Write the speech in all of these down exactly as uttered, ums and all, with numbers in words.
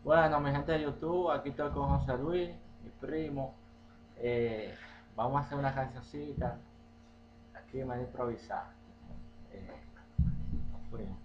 Bueno, mi gente de YouTube, aquí estoy con José Luis, mi primo. Eh, vamos a hacer una cancioncita. Aquí me voy a improvisar. Eh, bueno.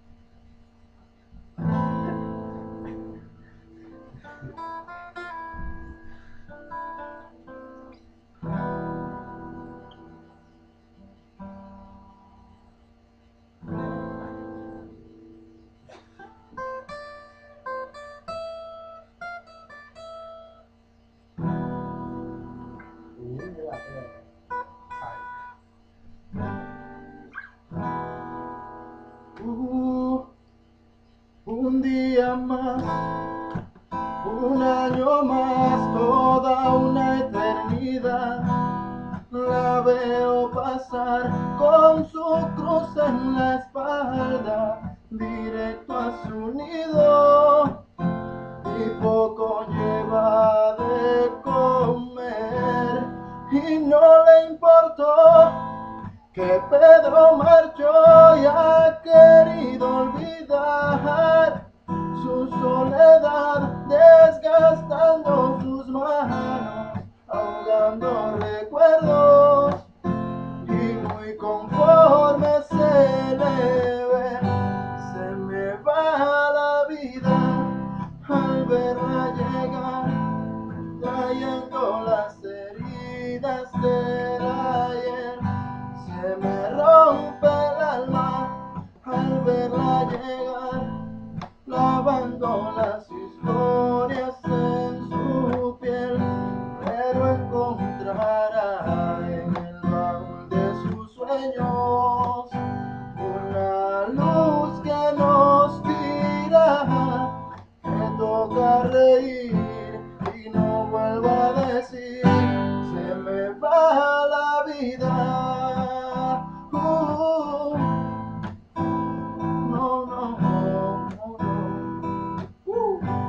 Uh, un día más, un año más, toda una eternidad. La veo pasar con su cruz en la espalda, directo a su nido, y poco lleva de comer, y no le importó que Pedro marchó y ha querido olvidar su soledad, desgastando sus manos, ahogando recuerdos, y muy conforme se le ve, se me va la vida al verla llegar, trayendo las heridas del ayer. Se me rompe el alma al verla llegar, lavando las historias en su piel, pero encontrará en el baúl de sus sueños una luz que nos dirá que toca reír y no vuelvo a decir se me va la vida. Uh, no, no, no, no, no. Uh.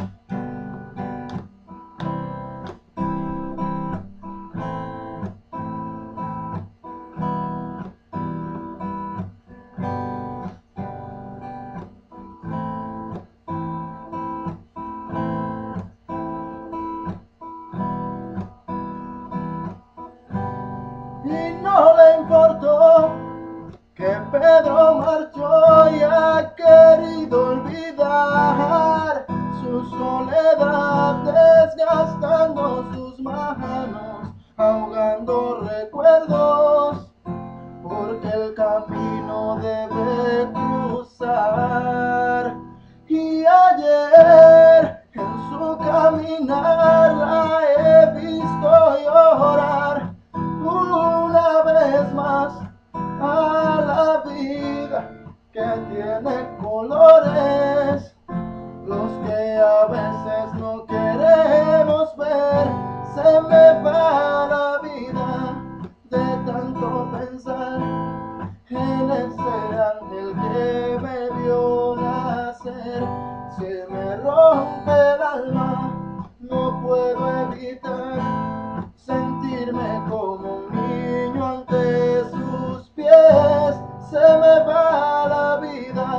Y no le importó que Pedro marchó y ha querido olvidar su soledad, desgastando sus manos, ahogando recuerdos, porque el camino debe cruzar. Y ayer en su caminar la he visto llorar una vez más a la vida que tiene colores, los que a veces no queremos ver. Se me va la vida de tanto pensar en ese ángel que me vio nacer. Se me rompe el alma, no puedo evitar sentirme como un niño ante sus pies. Se me va la vida,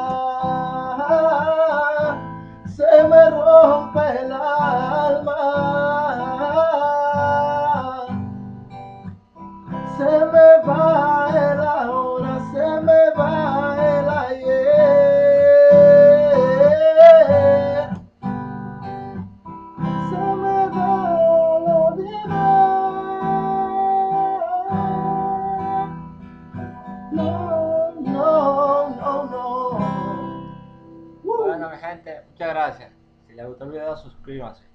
se me rompe el alma, se me va el ahora, se me va el ayer, se me va la vida. No, no, no, no. Bueno, mi gente, muchas gracias. Si les gustó el video, suscríbanse.